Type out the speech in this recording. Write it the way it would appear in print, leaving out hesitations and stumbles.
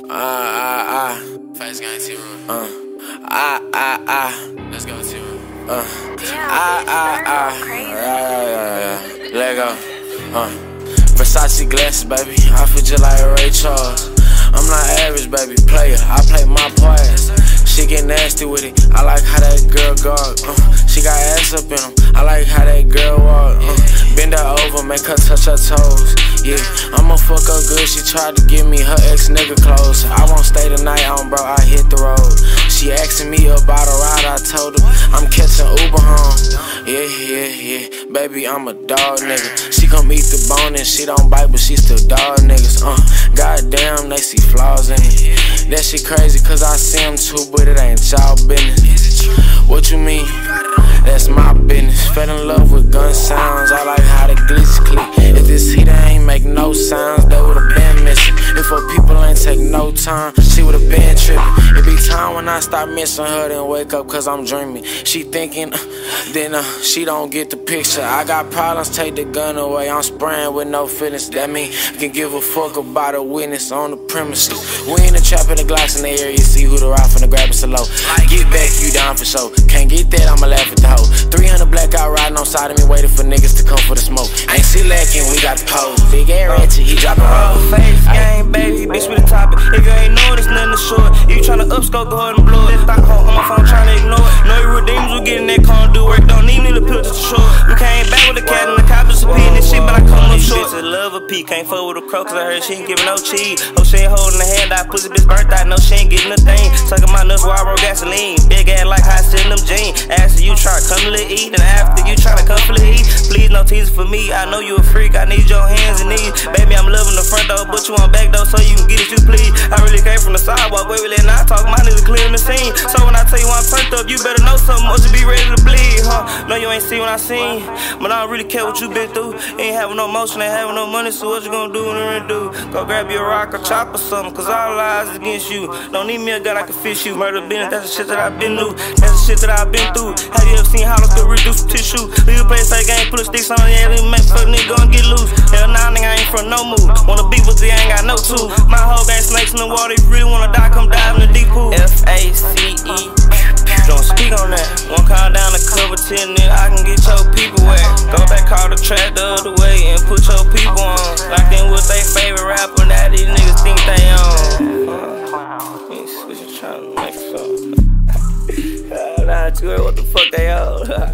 Face gang T-Roy. Let's go T-Roy. Let go. Versace glasses, baby. I feel just like Ray Charles. I'm not average, baby. Player. I play my part. She get nasty with it. I like how that girl guard. She got ass up in them. I like how that girl walk. Bend her over, make her touch her toes. Yeah, I'ma fuck her good. She tried to give me her ex-nigga clothes. I won't stay the night on, bro. I hit the road. She asking me about a ride. I told her I'm catching Uber home. Yeah. Baby, I'm a dog nigga. She come eat the bone and she don't bite, but she still dog niggas. Goddamn, they see flaws in me. That shit crazy, cause I see them too, but it ain't y'all business. What you mean? That's my business. Fell in love with gun sounds. I like how the glitch click. If this heater ain't make no sounds, they would've been missing. If her people ain't take no time, she would've been tripping. It be time when I start missing her, then wake up cause I'm dreaming. She thinking, then she don't get the picture. I got problems, take the gun away. I'm spraying with no feelings. That mean I can give a fuck about a witness on the premises. We in the trap in the Glocks in the area, see who the ride finna grab it so low. Get back, you down for sure. Can't get that, I'ma laugh at the hoe. 300 blackout riding on side of me, waiting for niggas to come for the smoke. Ain't see lacking, we got the pole. Big air ratchet, he dropping roll. Face game, baby, bitch with the topic. If you ain't know, there's nothing to short. If you tryna upscope, go ahead and blow it. That thought on my phone, tryna ignore it. Know you redeemers, we get in that car and do work. Don't need me to put this short. We came back with a cat and the cops are peeing this shit, but I come up short. Bitch, love a pee, can't fuck with a crow, cause I heard she ain't giving no cheese. Oh, she ain't holding the hand out, pussy bitch birthday, no, she ain't getting a thing. Sucking my nuts while I roll gasoline. Big ass like how I sit in them jeans. After you try to come to eat, and after you try to come for the heat. Please no teasing for me, I know you a freak, I need your hands and knees. Baby, I'm loving the front door, but you want back door so you can get it you please. I really came from the sidewalk, baby, let not talk, my niggas clearing the scene. So when I tell you I'm turned up, you better know something, or you be ready to bleed, huh? No, you ain't see what I seen, but I don't really care what you been through. Ain't having no motion, ain't having no money, so what you gonna do when you do? Go grab your rock or chop or something, cause all lies against you. Don't need me a gun, I can fish you. Murder business, that's the shit that I've been through. That's the shit that I've been through. Have you ever seen how to reduce tissue? Leave a place like game, put a sticks on, yeah, leave make fuck nigga gon' get loose. Hell nah, nigga, I ain't from no move. Wanna beef with the ain't got no two. My whole gang snakes in the water, if you really wanna die, come dive in the deep pool. F-A-C-E. Don't speak on that. One call down the cover 10, nigga, I can get your people wet. Go back, call the track the other way and put your people on. Like them with they favorite rapper, now these niggas think they on. Let me switch and try to make some. Nah, what the fuck they on?